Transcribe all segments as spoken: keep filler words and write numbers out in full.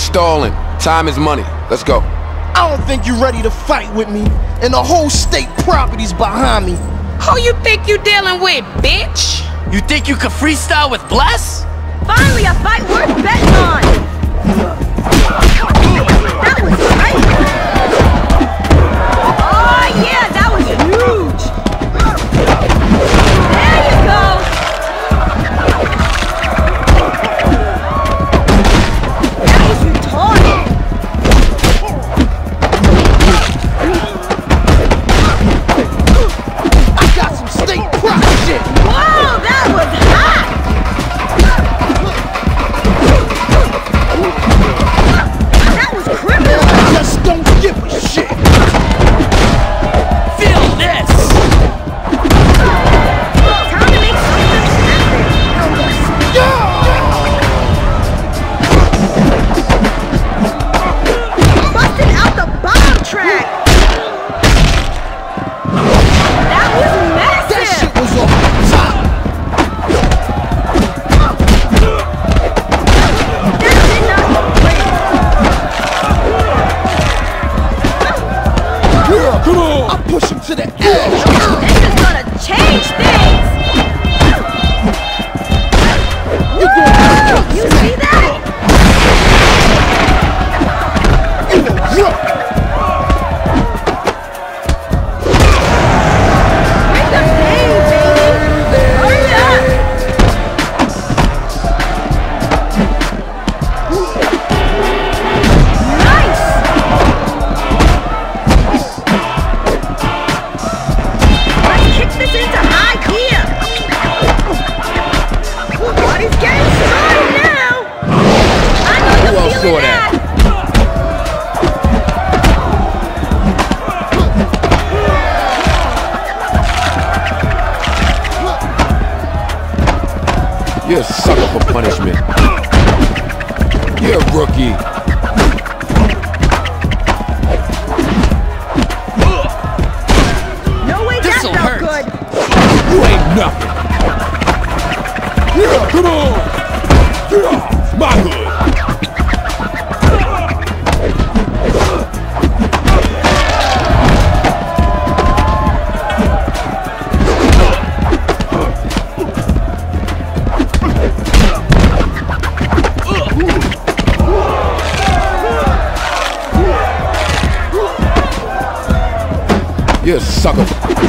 stalling. Time is money. Let's go. I don't think you're ready to fight with me, and the whole state property's behind me. Who you think you dealing with, bitch? You think you could freestyle with Bless? Finally, a fight worth betting on! That was great! Oh yeah, that was huge! There you go! That was retarded! I got some state property shit! Whoa, that was hot! That was criminal! I just don't give a shit! Feel this! Time to make something happen! Busting out the bomb track! That was massive! That shit was off the top! That did not look great! Yeah, come on! I push him to the edge! This is gonna change things! You gonna You see that? You gonna drop! Bring the pain, baby! Hurry up! Nice! Let's kick this into high gear! Body's getting started now! I know Who you're else feeling saw that? that! You're a sucker for punishment. You're a rookie. No way that This'll felt hurt. good! You ain't nothing. Yeah, come on. Yeah, my hood. You're a sucker.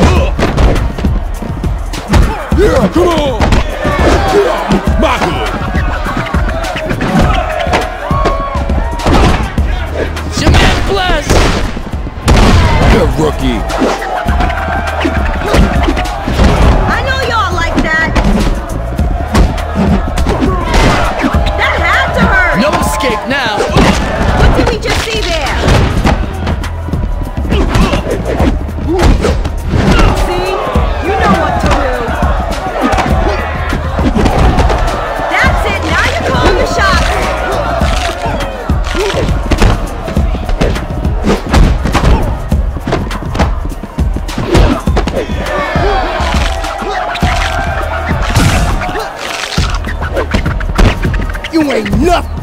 Yeah, come on. Yeah, my hood. It's your man Bless! You're a rookie. I know y'all like that! That had to hurt! No escape now! What did we just see there? See? You know what to do. That's it, now you're calling the shots! You ain't nothing!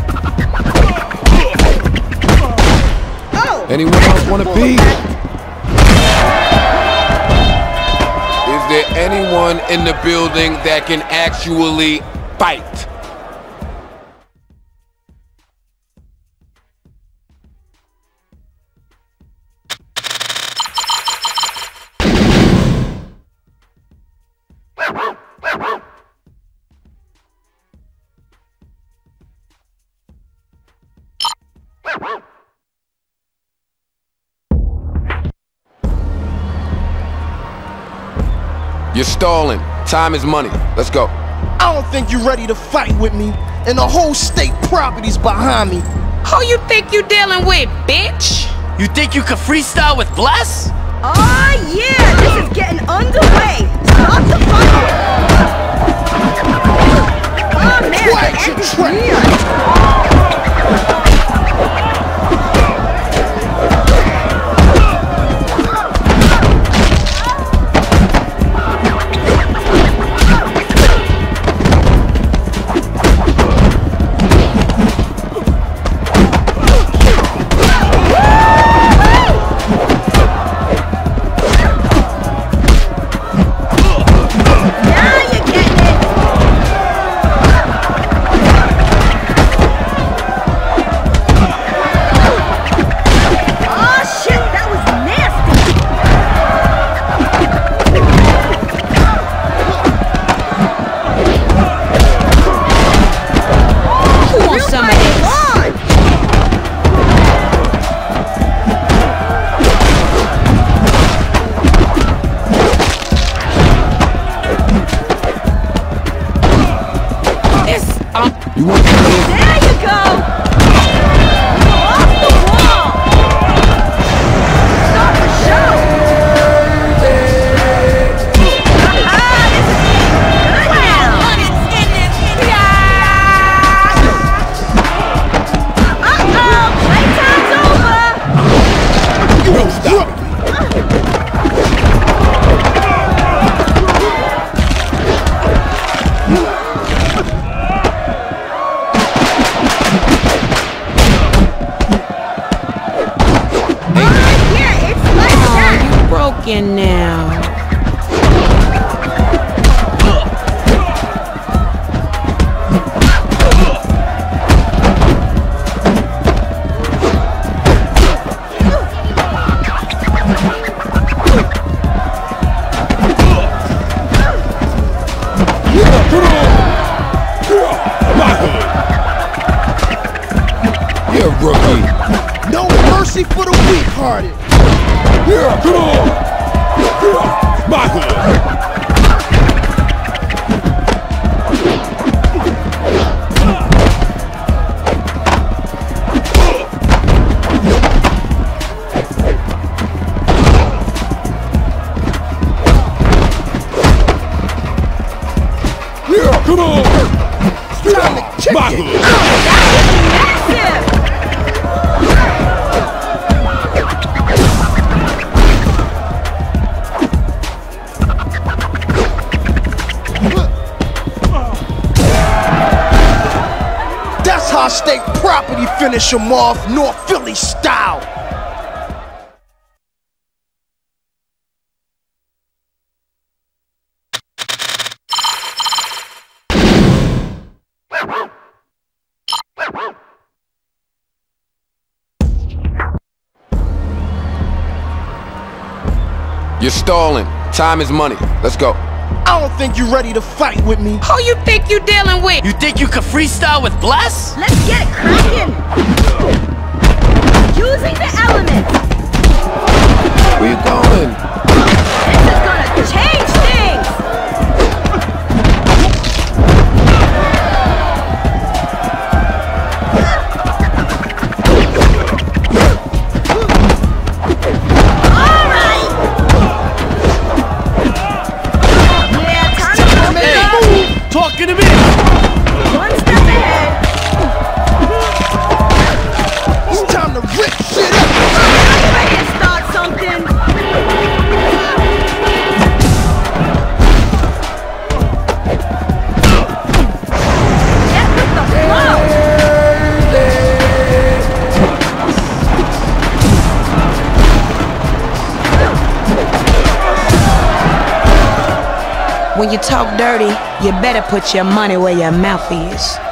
Oh! Anyone else want to be? Is there anyone in the building that can actually fight? You're stalling. Time is money. Let's go. I don't think you're ready to fight with me, and the whole state property's behind me. Who you think you dealing with, bitch? You think you could freestyle with Bless? Oh yeah, this is getting underway. Start the fight. Oh man, Quiet the your end is trap. near. no stopping me. Here, it's like that. Broken now. You're a rookie. No mercy for the weak-hearted. Yeah, come on. My hood. Yeah, come on. Time to kick My it. hood. Massive. That's how state property finish them off, North Philly style. You're stalling. Time is money. Let's go. I don't think you're ready to fight with me. Who you think you dealing with? You think you can freestyle with Bless? Let's get it cracking. Using the elements. Where you going? This is gonna change things. All right. Yeah, time to make Hey, a move. talking to me. One step ahead. It's time to rip shit up. I'm ready to start something. Get with the flow. When you talk dirty, you better put your money where your mouth is.